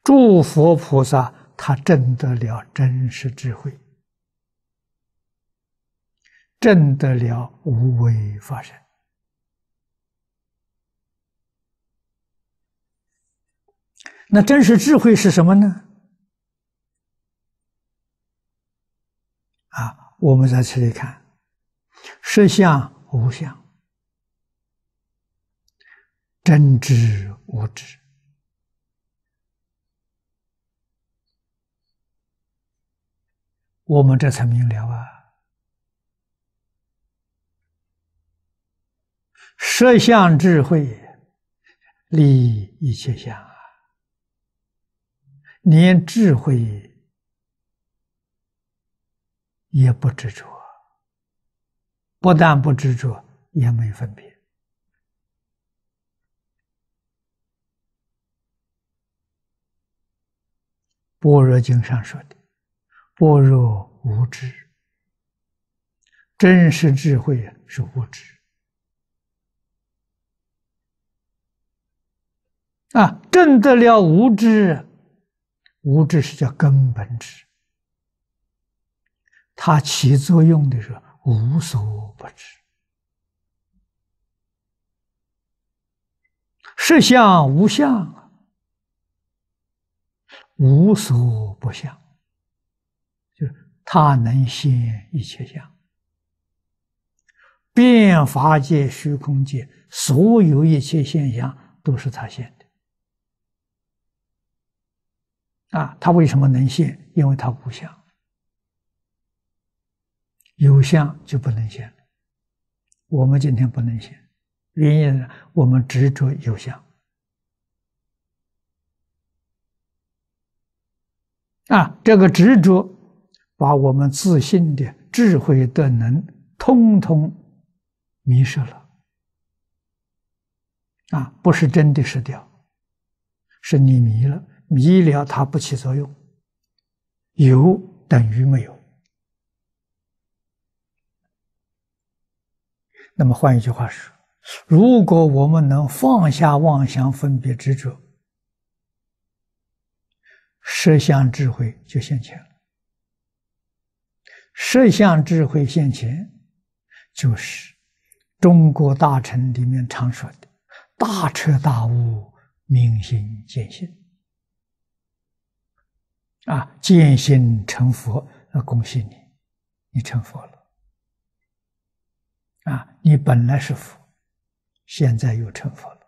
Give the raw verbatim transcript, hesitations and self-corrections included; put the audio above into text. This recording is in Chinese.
诸佛菩萨他证得了真实智慧，证得了无为法身。那真实智慧是什么呢？啊，我们在这里看，实相无相，真知无知。我们这才明了啊！实相智慧立一切相啊，连智慧也不执着，不但不执着，也没分别。般若经上说的般若无知，真实智慧是无知啊！证得了无知，无知是叫根本智，它起作用的是无所不知。实相无相，无所不相，就是它能现一切相，遍法界、虚空界，所有一切现象都是它现的。啊，它为什么能现？因为它无相，有相就不能现了。我们今天不能现，原因是我们执着有相。啊，这个执着把我们自信的智慧德能通通迷失了。啊，不是真的失掉，是你迷了。迷了它不起作用，有等于没有。那么换一句话说，如果我们能放下妄想分别执着，实相智慧就现前了。实相智慧现前，就是中国大乘里面常说的大彻大悟，明心见性。啊，见性成佛，那恭喜你，你成佛了。啊，你本来是佛，现在又成佛了。